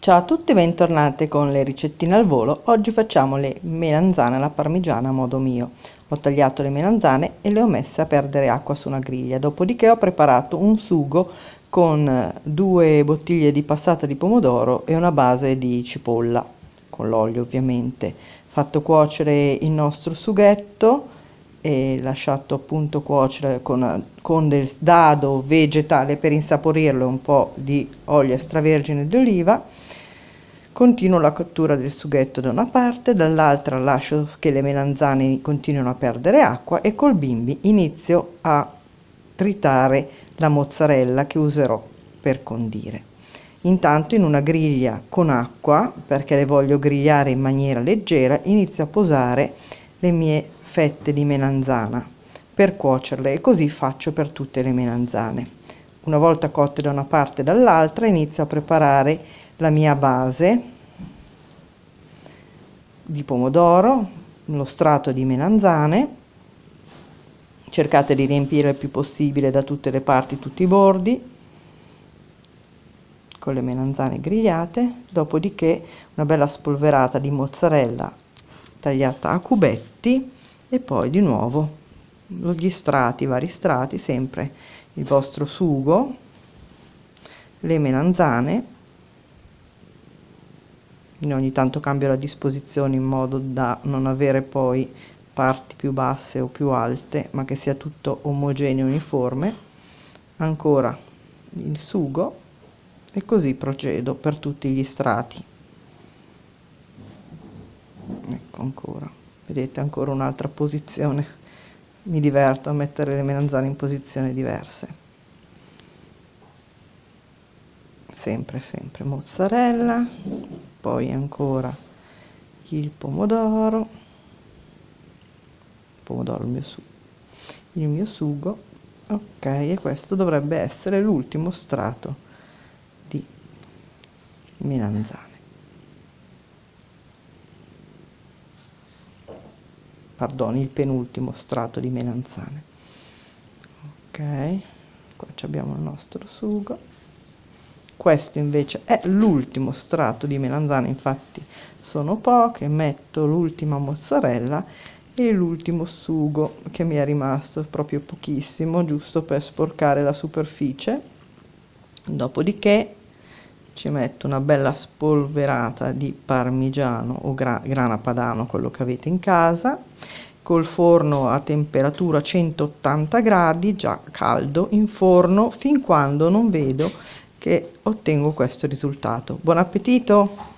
Ciao a tutti e bentornate con le ricettine al volo. Oggi facciamo le melanzane alla parmigiana a modo mio. Ho tagliato le melanzane e le ho messe a perdere acqua su una griglia, dopodiché ho preparato un sugo con 2 bottiglie di passata di pomodoro e una base di cipolla, con l'olio ovviamente. Fatto cuocere il nostro sughetto e lasciato appunto cuocere con del dado vegetale per insaporirlo e un po' di olio extravergine di oliva. Continuo la cottura del sughetto da una parte, dall'altra lascio che le melanzane continuino a perdere acqua e col bimbi inizio a tritare la mozzarella che userò per condire. Intanto in una griglia con acqua, perché le voglio grigliare in maniera leggera, inizio a posare le mie fette di melanzana per cuocerle e così faccio per tutte le melanzane. Una volta cotte da una parte e dall'altra inizio a preparare la mia base di pomodoro, lo strato di melanzane. Cercate di riempire il più possibile da tutte le parti tutti i bordi con le melanzane grigliate, dopodiché una bella spolverata di mozzarella tagliata a cubetti e poi di nuovo gli strati, vari strati, sempre il vostro sugo, le melanzane. Ogni tanto cambio la disposizione in modo da non avere poi parti più basse o più alte, ma che sia tutto omogeneo e uniforme. Ancora il sugo e così procedo per tutti gli strati. Ecco, ancora vedete, ancora un'altra posizione. Mi diverto a mettere le melanzane in posizioni diverse. Sempre mozzarella, poi ancora il pomodoro, il mio sugo. Ok, e questo dovrebbe essere l'ultimo strato di melanzane. Pardon, il penultimo strato di melanzane. Ok, qua abbiamo il nostro sugo. Questo invece è l'ultimo strato di melanzane, infatti sono poche. Metto l'ultima mozzarella e l'ultimo sugo che mi è rimasto, proprio pochissimo, giusto per sporcare la superficie. Dopodiché ci metto una bella spolverata di parmigiano o grana padano, quello che avete in casa, col forno a temperatura 180 gradi, già caldo, in forno fin quando non vedo che ottengo questo risultato. Buon appetito!